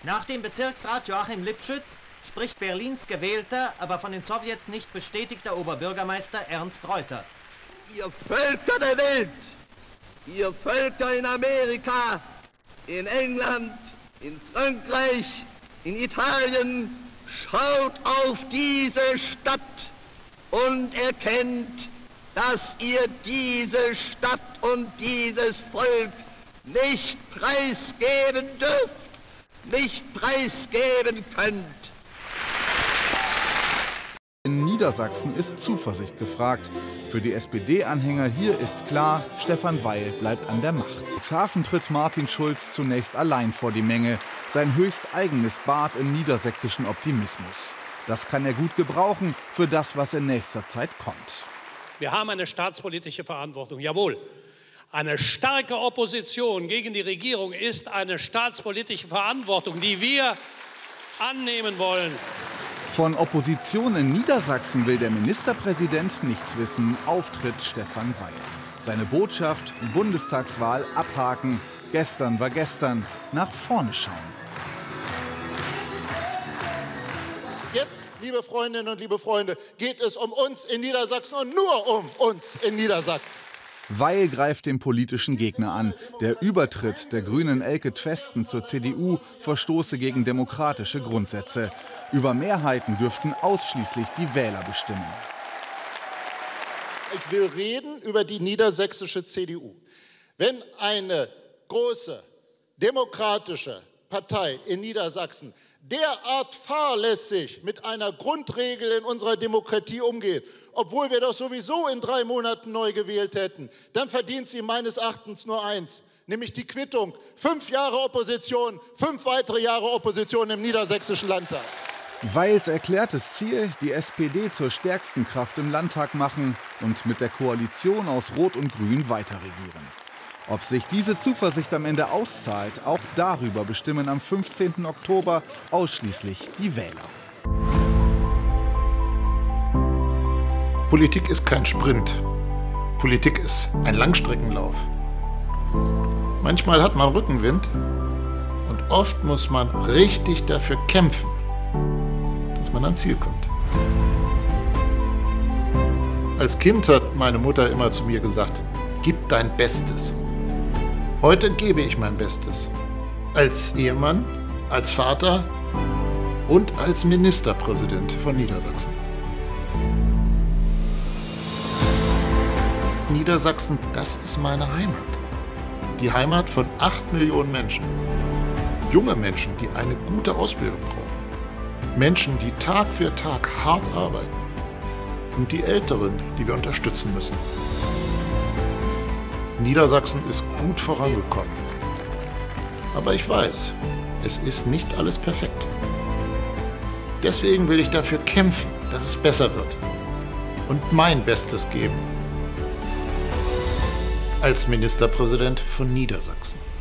Nach dem Bezirksrat Joachim Lipschütz spricht Berlins gewählter, aber von den Sowjets nicht bestätigter Oberbürgermeister Ernst Reuter. Ihr Völker der Welt, ihr Völker in Amerika, in England, in Frankreich, in Italien, schaut auf diese Stadt und erkennt, dass ihr diese Stadt und dieses Volk nicht preisgeben dürft, nicht preisgeben könnt. In Niedersachsen ist Zuversicht gefragt. Für die SPD-Anhänger hier ist klar, Stefan Weil bleibt an der Macht. In Cuxhaven tritt Martin Schulz zunächst allein vor die Menge. Sein höchst eigenes Bad im niedersächsischen Optimismus. Das kann er gut gebrauchen für das, was in nächster Zeit kommt. Wir haben eine staatspolitische Verantwortung, jawohl. Eine starke Opposition gegen die Regierung ist eine staatspolitische Verantwortung, die wir annehmen wollen. Von Opposition in Niedersachsen will der Ministerpräsident nichts wissen. Auftritt Stefan Weil. Seine Botschaft: Bundestagswahl abhaken. Gestern war gestern. Nach vorne schauen. Jetzt, liebe Freundinnen und liebe Freunde, geht es um uns in Niedersachsen und nur um uns in Niedersachsen. Weil greift den politischen Gegner an. Der Übertritt der Grünen Elke Twesten zur CDU verstoße gegen demokratische Grundsätze. Über Mehrheiten dürften ausschließlich die Wähler bestimmen. Ich will reden über die niedersächsische CDU. Wenn eine große demokratische Partei in Niedersachsen derart fahrlässig mit einer Grundregel in unserer Demokratie umgeht, obwohl wir doch sowieso in 3 Monaten neu gewählt hätten, dann verdient sie meines Erachtens nur eins, nämlich die Quittung. 5 Jahre Opposition, 5 weitere Jahre Opposition im niedersächsischen Landtag. Weils erklärtes Ziel, die SPD zur stärksten Kraft im Landtag machen und mit der Koalition aus Rot und Grün weiterregieren. Ob sich diese Zuversicht am Ende auszahlt, auch darüber bestimmen am 15. Oktober ausschließlich die Wähler. Politik ist kein Sprint. Politik ist ein Langstreckenlauf. Manchmal hat man Rückenwind und oft muss man richtig dafür kämpfen, dass man ans Ziel kommt. Als Kind hat meine Mutter immer zu mir gesagt: Gib dein Bestes. Heute gebe ich mein Bestes. Als Ehemann, als Vater und als Ministerpräsident von Niedersachsen. Niedersachsen, das ist meine Heimat. Die Heimat von 8 Millionen Menschen. Junge Menschen, die eine gute Ausbildung brauchen. Menschen, die Tag für Tag hart arbeiten. Und die Älteren, die wir unterstützen müssen. Niedersachsen ist gut vorangekommen. Aber ich weiß, es ist nicht alles perfekt. Deswegen will ich dafür kämpfen, dass es besser wird. Und mein Bestes geben. Als Ministerpräsident von Niedersachsen.